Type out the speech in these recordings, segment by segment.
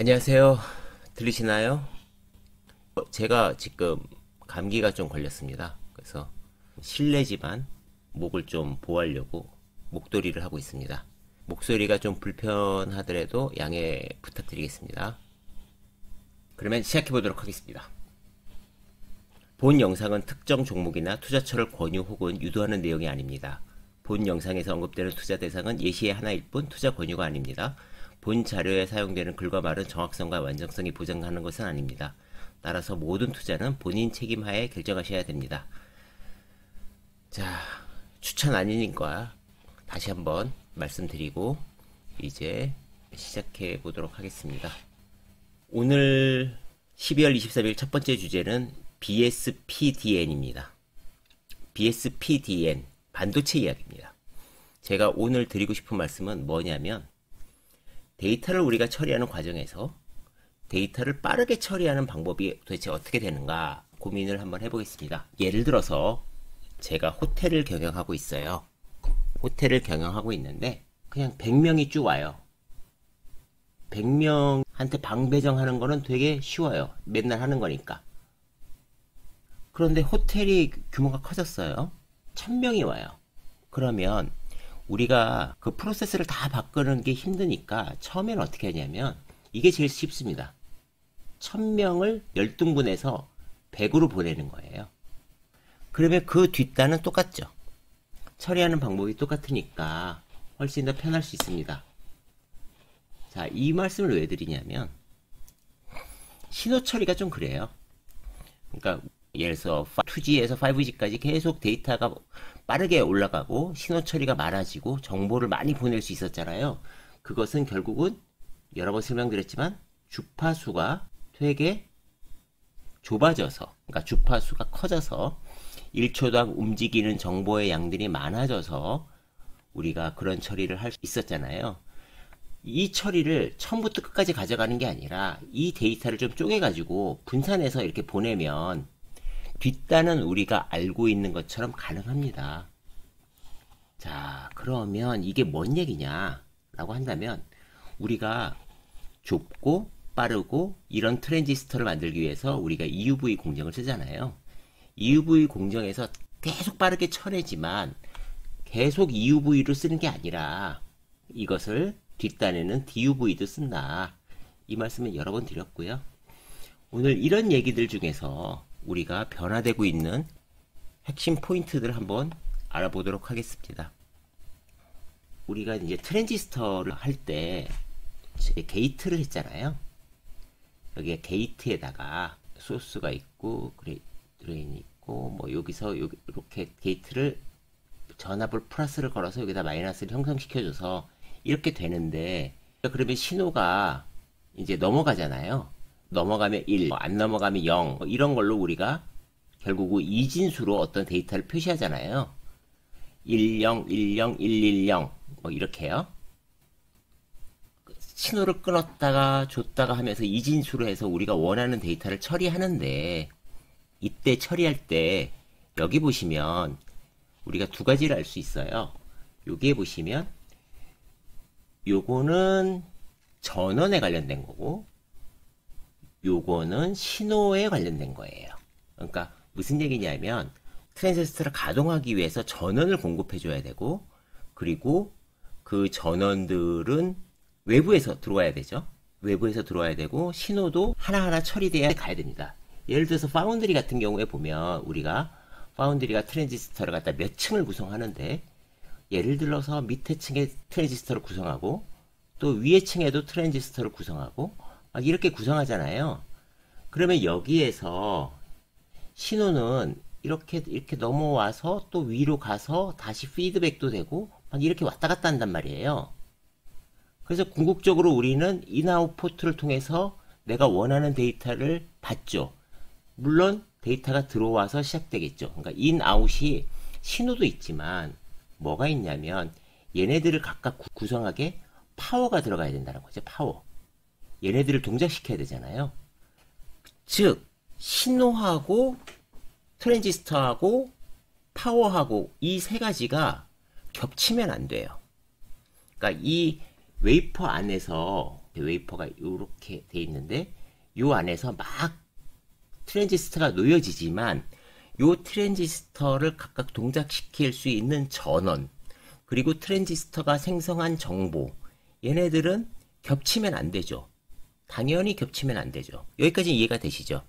안녕하세요. 들리시나요? 제가 지금 감기가 좀 걸렸습니다. 그래서 실내지만 목을 좀 보호하려고 목도리를 하고 있습니다. 목소리가 좀 불편하더라도 양해 부탁드리겠습니다. 그러면 시작해 보도록 하겠습니다. 본 영상은 특정 종목이나 투자처를 권유 혹은 유도하는 내용이 아닙니다. 본 영상에서 언급되는 투자 대상은 예시의 하나일 뿐 투자 권유가 아닙니다. 본 자료에 사용되는 글과 말은 정확성과 완전성이 보장하는 것은 아닙니다. 따라서 모든 투자는 본인 책임하에 결정하셔야 됩니다. 자, 추천 아니니까 다시 한번 말씀드리고 이제 시작해 보도록 하겠습니다. 오늘 12월 23일 첫 번째 주제는 BSPDN입니다. BSPDN, 반도체 이야기입니다. 제가 오늘 드리고 싶은 말씀은 뭐냐면 데이터를 우리가 처리하는 과정에서 데이터를 빠르게 처리하는 방법이 도대체 어떻게 되는가 고민을 한번 해보겠습니다. 예를 들어서 제가 호텔을 경영하고 있어요. 호텔을 경영하고 있는데 그냥 100명이 쭉 와요. 100명한테 방 배정하는 거는 되게 쉬워요. 맨날 하는 거니까. 그런데 호텔이 규모가 커졌어요. 1000명이 와요. 그러면 우리가 그 프로세스를 다 바꾸는 게 힘드니까 처음엔 어떻게 하냐면 이게 제일 쉽습니다. 1000명을 열등분해서 100으로 보내는 거예요. 그러면 그 뒷단은 똑같죠. 처리하는 방법이 똑같으니까 훨씬 더 편할 수 있습니다. 자, 이 말씀을 왜 드리냐면 신호 처리가 좀 그래요. 그러니까 예를 들어서 2G에서 5G까지 계속 데이터가 빠르게 올라가고 신호 처리가 많아지고 정보를 많이 보낼 수 있었잖아요. 그것은 결국은 여러 번 설명드렸지만 주파수가 되게 좁아져서, 그러니까 주파수가 커져서 1초당 움직이는 정보의 양들이 많아져서 우리가 그런 처리를 할 수 있었잖아요. 이 처리를 처음부터 끝까지 가져가는 게 아니라 이 데이터를 좀 쪼개가지고 분산해서 이렇게 보내면 뒷단은 우리가 알고 있는 것처럼 가능합니다. 자, 그러면 이게 뭔 얘기냐 라고 한다면 우리가 좁고 빠르고 이런 트랜지스터를 만들기 위해서 우리가 EUV 공정을 쓰잖아요. EUV 공정에서 계속 빠르게 쳐내지만 계속 EUV를 쓰는 게 아니라 이것을 뒷단에는 DUV도 쓴다. 이 말씀은 여러 번 드렸고요. 오늘 이런 얘기들 중에서 우리가 변화되고 있는 핵심 포인트들을 한번 알아보도록 하겠습니다. 우리가 이제 트랜지스터를 할 때 게이트를 했잖아요. 여기에 게이트에다가 소스가 있고 드레인이 있고 뭐 여기서 이렇게 게이트를 전압을 플러스를 걸어서 여기다 마이너스를 형성시켜줘서 이렇게 되는데 그러면 신호가 이제 넘어가잖아요. 넘어가면 1, 안 넘어가면 0 이런 걸로 우리가 결국 이진수로 어떤 데이터를 표시하잖아요. 10, 10, 110 뭐 이렇게요. 신호를 끊었다가 줬다가 하면서 이진수로 해서 우리가 원하는 데이터를 처리하는데 이때 처리할 때 여기 보시면 우리가 두 가지를 알 수 있어요. 여기에 보시면 요거는 전원에 관련된 거고 요거는 신호에 관련된 거예요. 그러니까 무슨 얘기냐면 트랜지스터를 가동하기 위해서 전원을 공급해 줘야 되고 그리고 그 전원들은 외부에서 들어와야 되죠. 외부에서 들어와야 되고 신호도 하나하나 처리돼야 가야 됩니다. 예를 들어서 파운드리 같은 경우에 보면 우리가 파운드리가 트랜지스터를 갖다 몇 층을 구성하는데 예를 들어서 밑에 층에 트랜지스터를 구성하고 또 위에 층에도 트랜지스터를 구성하고 막 이렇게 구성하잖아요. 그러면 여기에서 신호는 이렇게 넘어와서 또 위로 가서 다시 피드백도 되고 막 이렇게 왔다 갔다 한단 말이에요. 그래서 궁극적으로 우리는 인아웃 포트를 통해서 내가 원하는 데이터를 받죠. 물론 데이터가 들어와서 시작되겠죠. 그러니까 인아웃이 신호도 있지만 뭐가 있냐면 얘네들을 각각 구성하게 파워가 들어가야 된다는 거죠. 파워. 얘네들을 동작시켜야 되잖아요. 즉 신호하고 트랜지스터하고 파워하고 이 세 가지가 겹치면 안 돼요. 그러니까 이 웨이퍼 안에서 웨이퍼가 이렇게 돼 있는데 요 안에서 막 트랜지스터가 놓여지지만 요 트랜지스터를 각각 동작시킬 수 있는 전원, 그리고 트랜지스터가 생성한 정보, 얘네들은 겹치면 안 되죠. 당연히 겹치면 안 되죠. 여기까지 이해가 되시죠?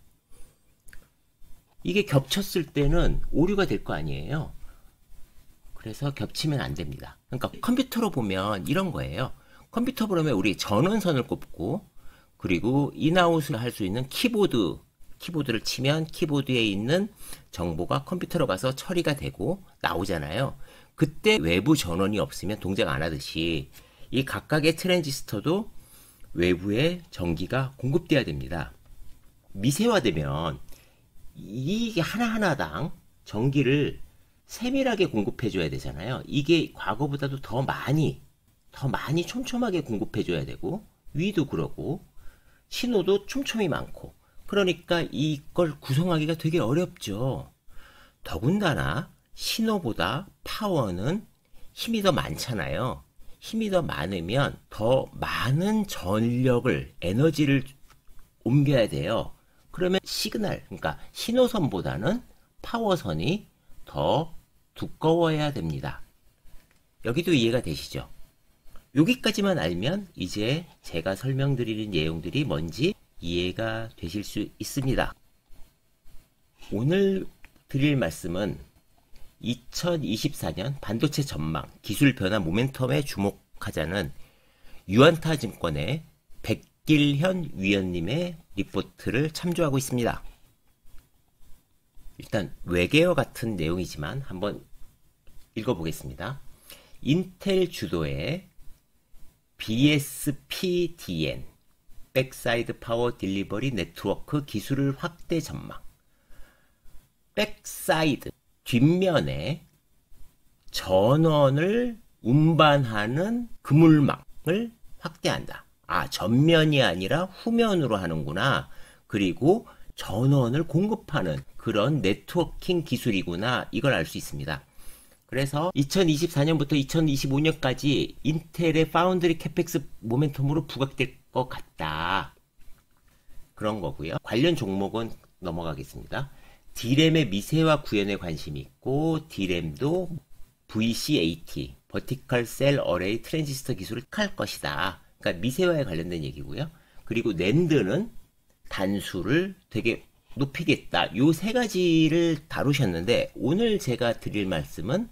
이게 겹쳤을 때는 오류가 될 거 아니에요. 그래서 겹치면 안 됩니다. 그러니까 컴퓨터로 보면 이런 거예요. 컴퓨터 보면 우리 전원선을 꼽고, 그리고 인아웃을 할 수 있는 키보드를 치면 키보드에 있는 정보가 컴퓨터로 가서 처리가 되고 나오잖아요. 그때 외부 전원이 없으면 동작 안 하듯이 이 각각의 트랜지스터도 외부에 전기가 공급돼야 됩니다. 미세화되면 이게 하나하나당 전기를 세밀하게 공급해 줘야 되잖아요. 이게 과거보다도 더 많이 촘촘하게 공급해 줘야 되고, 위도 그러고 신호도 촘촘히 많고, 그러니까 이걸 구성하기가 되게 어렵죠. 더군다나 신호보다 파워는 힘이 더 많잖아요. 힘이 더 많으면 더 많은 전력을, 에너지를 옮겨야 돼요. 그러면 시그널, 그러니까 신호선보다는 파워선이 더 두꺼워야 됩니다. 여기도 이해가 되시죠? 여기까지만 알면 이제 제가 설명드리는 내용들이 뭔지 이해가 되실 수 있습니다. 오늘 드릴 말씀은 2024년 반도체 전망, 기술 변화 모멘텀에 주목하자는 유안타 증권의 백길현 위원님의 리포트를 참조하고 있습니다. 일단 외계어 같은 내용이지만 한번 읽어보겠습니다. 인텔 주도의 BSPDN 백사이드 파워 딜리버리 네트워크 기술을 확대 전망. 백사이드, 뒷면에 전원을 운반하는 그물망을 확대한다. 아, 전면이 아니라 후면으로 하는구나. 그리고 전원을 공급하는 그런 네트워킹 기술이구나. 이걸 알 수 있습니다. 그래서 2024년부터 2025년까지 인텔의 파운드리 캐펙스 모멘텀으로 부각될 것 같다. 그런 거고요. 관련 종목은 넘어가겠습니다. D램의 미세화 구현에 관심이 있고, D램도 VCAT, Vertical Cell Array 트랜지스터 기술을 택할 것이다. 그러니까 미세화에 관련된 얘기고요. 그리고 낸드는 단수를 되게 높이겠다. 요 세 가지를 다루셨는데, 오늘 제가 드릴 말씀은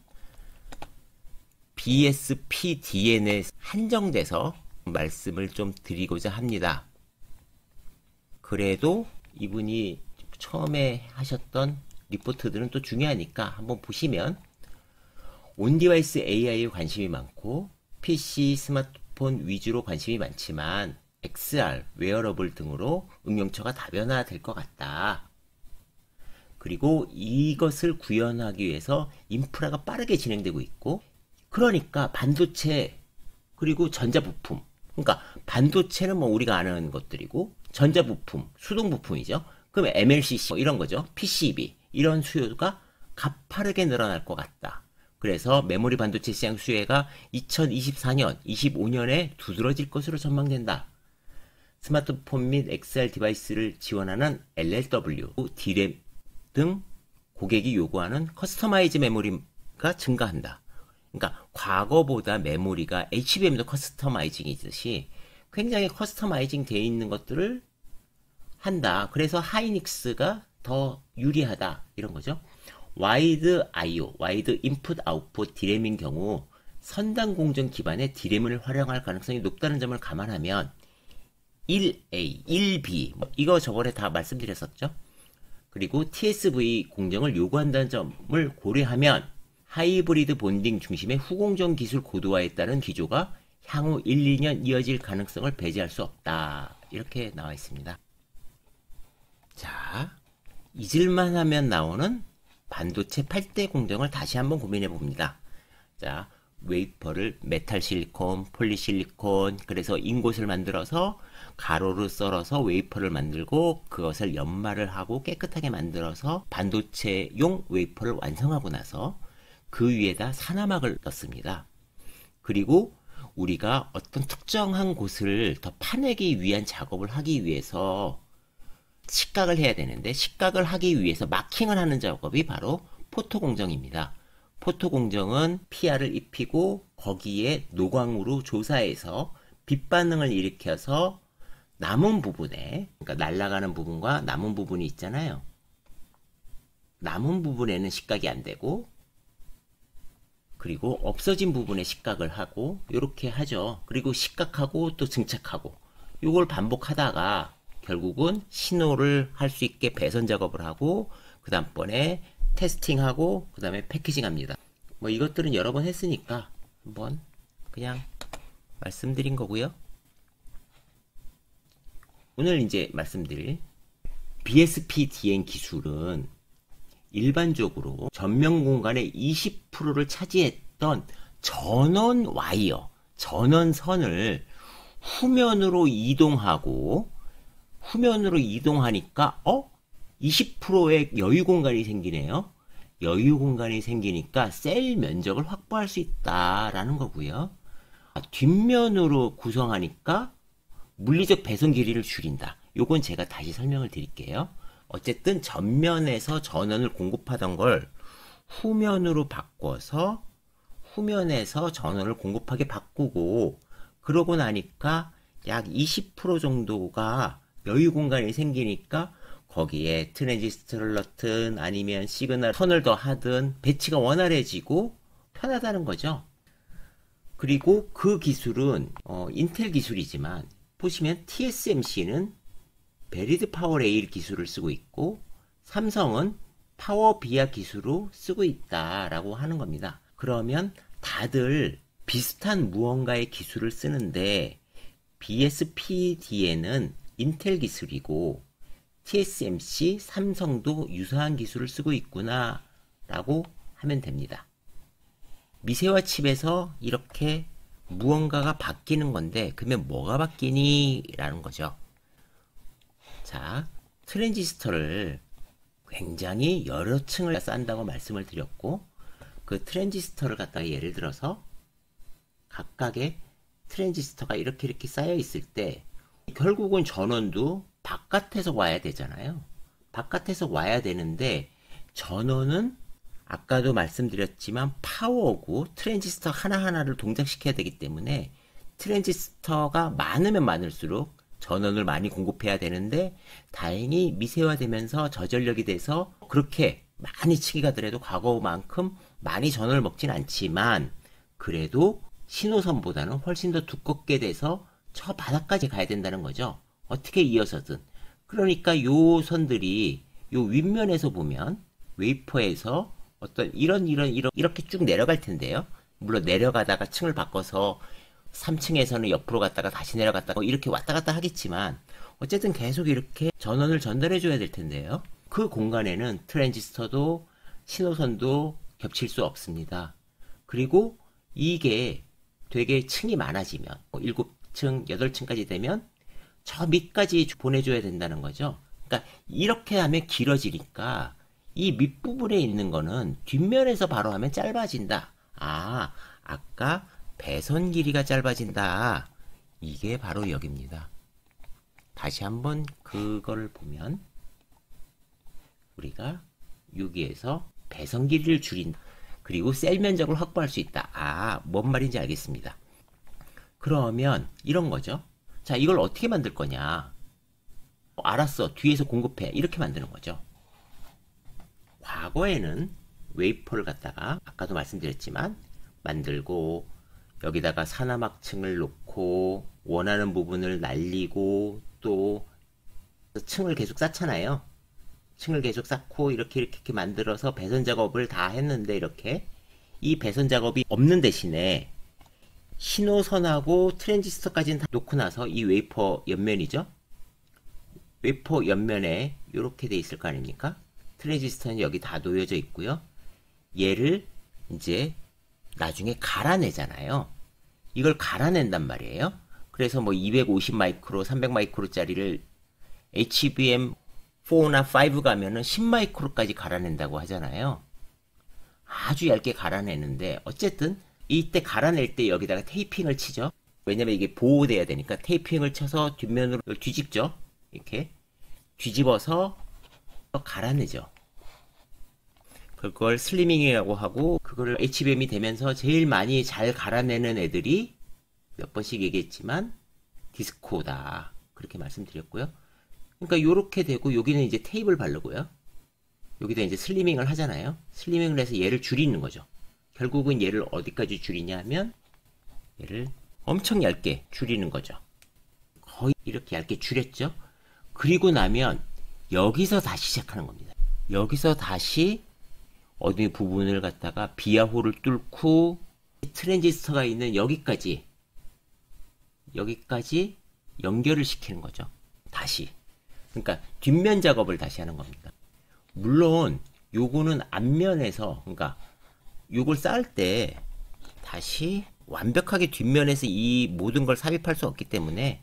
BSPDN에 한정돼서 말씀을 좀 드리고자 합니다. 그래도 이분이 처음에 하셨던 리포트들은 또 중요하니까 한번 보시면, 온디바이스 AI에 관심이 많고 PC, 스마트폰 위주로 관심이 많지만 XR, 웨어러블 등으로 응용처가 다변화될 것 같다. 그리고 이것을 구현하기 위해서 인프라가 빠르게 진행되고 있고, 그러니까 반도체 그리고 전자부품, 그러니까 반도체는 뭐 우리가 아는 것들이고, 전자부품, 수동부품이죠. 그러면 MLCC 이런 거죠. PCB 이런 수요가 가파르게 늘어날 것 같다. 그래서 메모리 반도체 시장 수혜가 2024년, 25년에 두드러질 것으로 전망된다. 스마트폰 및 XR 디바이스를 지원하는 LLW, D램 등 고객이 요구하는 커스터마이즈 메모리가 증가한다. 그러니까 과거보다 메모리가 HBM도 커스터마이징이듯이 굉장히 커스터마이징 되어 있는 것들을 한다. 그래서 하이닉스가 더 유리하다. 이런 거죠. 와이드 IO, 와이드 인풋 아웃풋 D램인 경우 선단 공정 기반의 D램을 활용할 가능성이 높다는 점을 감안하면 1A, 1B 이거 저번에 다 말씀드렸었죠. 그리고 TSV 공정을 요구한다는 점을 고려하면 하이브리드 본딩 중심의 후공정 기술 고도화에 따른 기조가 향후 1, 2년 이어질 가능성을 배제할 수 없다. 이렇게 나와 있습니다. 자, 잊을만 하면 나오는 반도체 8대 공정을 다시 한번 고민해 봅니다. 자, 웨이퍼를 메탈 실리콘, 폴리실리콘, 그래서 인곳을 만들어서 가로로 썰어서 웨이퍼를 만들고 그것을 연마를 하고 깨끗하게 만들어서 반도체용 웨이퍼를 완성하고 나서 그 위에다 산화막을 넣습니다. 그리고 우리가 어떤 특정한 곳을 더 파내기 위한 작업을 하기 위해서 식각을 해야 되는데, 식각을 하기 위해서 마킹을 하는 작업이 바로 포토 공정입니다. 포토 공정은 PR을 입히고 거기에 노광으로 조사해서 빛 반응을 일으켜서 남은 부분에, 그러니까 날아가는 부분과 남은 부분이 있잖아요. 남은 부분에는 식각이 안 되고, 그리고 없어진 부분에 식각을 하고 이렇게 하죠. 그리고 식각하고 또 증착하고, 이걸 반복하다가 결국은 신호를 할 수 있게 배선 작업을 하고, 그 다음번에 테스팅하고, 그 다음에 패키징 합니다. 뭐 이것들은 여러 번 했으니까 한번 그냥 말씀드린 거고요. 오늘 이제 말씀드릴 BSPDN 기술은 일반적으로 전면 공간의 20%를 차지했던 전원 와이어, 전원선을 후면으로 이동하니까 20%의 여유 공간이 생기네요. 여유 공간이 생기니까 셀 면적을 확보할 수 있다라는 거고요. 뒷면으로 구성하니까 물리적 배선 길이를 줄인다. 요건 제가 다시 설명을 드릴게요. 어쨌든 전면에서 전원을 공급하던 걸 후면으로 바꿔서 후면에서 전원을 공급하게 바꾸고, 그러고 나니까 약 20% 정도가 여유 공간이 생기니까 거기에 트랜지스터를 넣든 아니면 시그널 턴을 더 하든 배치가 원활해지고 편하다는 거죠. 그리고 그 기술은 인텔 기술이지만 보시면 TSMC는 베리드 파워 레일 기술을 쓰고 있고, 삼성은 파워 비아 기술로 쓰고 있다라고 하는 겁니다. 그러면 다들 비슷한 무언가의 기술을 쓰는데 BSPDN은 인텔 기술이고 TSMC, 삼성도 유사한 기술을 쓰고 있구나 라고 하면 됩니다. 미세화 칩에서 이렇게 무언가가 바뀌는 건데, 그러면 뭐가 바뀌니? 라는 거죠. 자, 트랜지스터를 굉장히 여러 층을 쌓는다고 말씀을 드렸고, 그 트랜지스터를 갖다가 예를 들어서 각각의 트랜지스터가 이렇게 쌓여 있을 때 결국은 전원도 바깥에서 와야 되잖아요. 바깥에서 와야 되는데, 전원은 아까도 말씀드렸지만 파워고 트랜지스터 하나하나를 동작시켜야 되기 때문에 트랜지스터가 많으면 많을수록 전원을 많이 공급해야 되는데, 다행히 미세화되면서 저전력이 돼서 그렇게 많이 치기 가더라도 과거만큼 많이 전원을 먹진 않지만, 그래도 신호선보다는 훨씬 더 두껍게 돼서 저 바닥까지 가야 된다는 거죠. 어떻게 이어서든. 그러니까 요 선들이 요 윗면에서 보면 웨이퍼에서 어떤 이렇게 쭉 내려갈 텐데요. 물론 내려가다가 층을 바꿔서 3층에서는 옆으로 갔다가 다시 내려갔다가 이렇게 왔다 갔다 하겠지만, 어쨌든 계속 이렇게 전원을 전달해 줘야 될 텐데요. 그 공간에는 트랜지스터도 신호선도 겹칠 수 없습니다. 그리고 이게 되게 층이 많아지면 7층, 8층까지 되면 저 밑까지 보내줘야 된다는 거죠. 그러니까 이렇게 하면 길어지니까 이 밑부분에 있는 거는 뒷면에서 바로 하면 짧아진다. 아까 배선 길이가 짧아진다. 이게 바로 여기입니다. 다시 한번 그걸 보면 우리가 여기에서 배선 길이를 줄인다. 그리고 셀 면적을 확보할 수 있다. 뭔 말인지 알겠습니다. 그러면 이런 거죠. 자, 이걸 어떻게 만들 거냐. 알았어. 뒤에서 공급해. 이렇게 만드는 거죠. 과거에는 웨이퍼를 갖다가 아까도 말씀드렸지만 만들고, 여기다가 산화막층을 놓고 원하는 부분을 날리고 또 층을 계속 쌓잖아요. 층을 계속 쌓고 이렇게 만들어서 배선 작업을 다 했는데, 이렇게 이 배선 작업이 없는 대신에 신호선하고 트랜지스터까지는 다 놓고 나서 이 웨이퍼 옆면이죠. 웨이퍼 옆면에 이렇게 돼 있을 거 아닙니까? 트랜지스터는 여기 다 놓여져 있고요. 얘를 이제 나중에 갈아내잖아요. 이걸 갈아낸단 말이에요. 그래서 뭐 250 마이크로, 300 마이크로짜리를 HBM4나 5 가면은 10 마이크로까지 갈아낸다고 하잖아요. 아주 얇게 갈아내는데, 어쨌든 이때 갈아낼 때 여기다가 테이핑을 치죠. 왜냐면 이게 보호돼야 되니까 테이핑을 쳐서 뒷면으로 뒤집죠. 이렇게 뒤집어서 갈아내죠. 그걸 슬리밍이라고 하고, 그거를 HBM이 되면서 제일 많이 잘 갈아내는 애들이 몇 번씩 얘기했지만 디스코다, 그렇게 말씀드렸고요. 그러니까 요렇게 되고, 여기는 이제 테이프를 바르고요. 여기다 이제 슬리밍을 하잖아요. 슬리밍을 해서 얘를 줄이는 거죠. 결국은 얘를 어디까지 줄이냐 하면 얘를 엄청 얇게 줄이는 거죠. 거의 이렇게 얇게 줄였죠. 그리고 나면 여기서 다시 시작하는 겁니다. 여기서 다시 어디 부분을 갖다가 비아홀을 뚫고 트랜지스터가 있는 여기까지 연결을 시키는 거죠. 다시. 그러니까 뒷면 작업을 다시 하는 겁니다. 물론 요거는 앞면에서, 그러니까 요걸 쌓을 때 다시 완벽하게 뒷면에서 이 모든 걸 삽입할 수 없기 때문에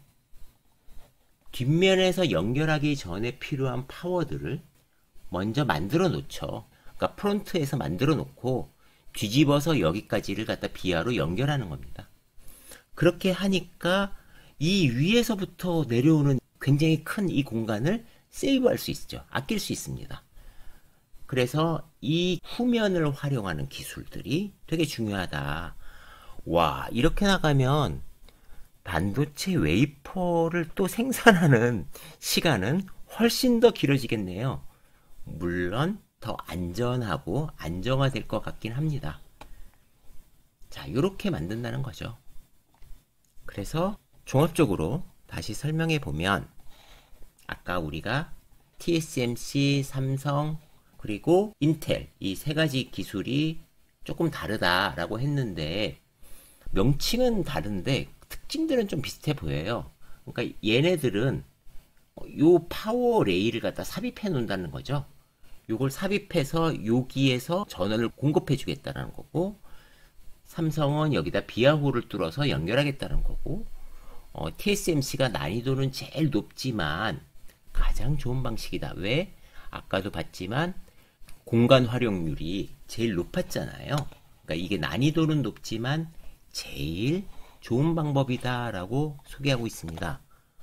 뒷면에서 연결하기 전에 필요한 파워들을 먼저 만들어 놓죠. 그러니까 프론트에서 만들어 놓고 뒤집어서 여기까지를 갖다 비아로 연결하는 겁니다. 그렇게 하니까 이 위에서부터 내려오는 굉장히 큰 이 공간을 세이브할 수 있죠. 아낄 수 있습니다. 그래서 이 후면을 활용하는 기술들이 되게 중요하다. 와, 이렇게 나가면 반도체 웨이퍼를 또 생산하는 시간은 훨씬 더 길어지겠네요. 물론 더 안전하고 안정화될 것 같긴 합니다. 자, 이렇게 만든다는 거죠. 그래서 종합적으로 다시 설명해 보면, 아까 우리가 TSMC, 삼성, 그리고 인텔, 이 세 가지 기술이 조금 다르다라고 했는데, 명칭은 다른데 특징들은 좀 비슷해 보여요. 그러니까 얘네들은 요 파워 레일을 갖다 삽입해 놓는다는 거죠. 요걸 삽입해서 여기에서 전원을 공급해 주겠다는 거고, 삼성은 여기다 비아홀을 뚫어서 연결하겠다는 거고, TSMC가 난이도는 제일 높지만 가장 좋은 방식이다. 왜? 아까도 봤지만 공간 활용률이 제일 높았잖아요. 그러니까 이게 난이도는 높지만 제일 좋은 방법이다 라고 소개하고 있습니다.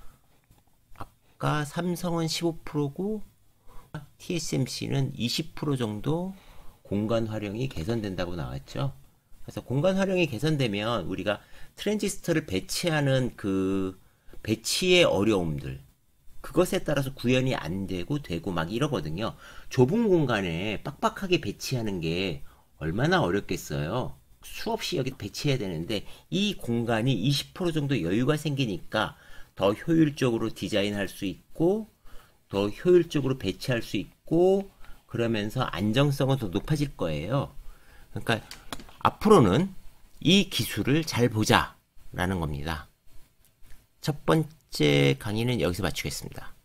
아까 삼성은 15%고 TSMC는 20% 정도 공간 활용이 개선된다고 나왔죠. 그래서 공간 활용이 개선되면 우리가 트랜지스터를 배치하는 그 배치의 어려움들, 그것에 따라서 구현이 안 되고 되고 막 이러거든요. 좁은 공간에 빡빡하게 배치하는 게 얼마나 어렵겠어요. 수없이 여기 배치해야 되는데 이 공간이 20% 정도 여유가 생기니까 더 효율적으로 디자인할 수 있고 더 효율적으로 배치할 수 있고, 그러면서 안정성은 더 높아질 거예요. 그러니까 앞으로는 이 기술을 잘 보자 라는 겁니다. 첫 번째 강의는 여기서 마치겠습니다.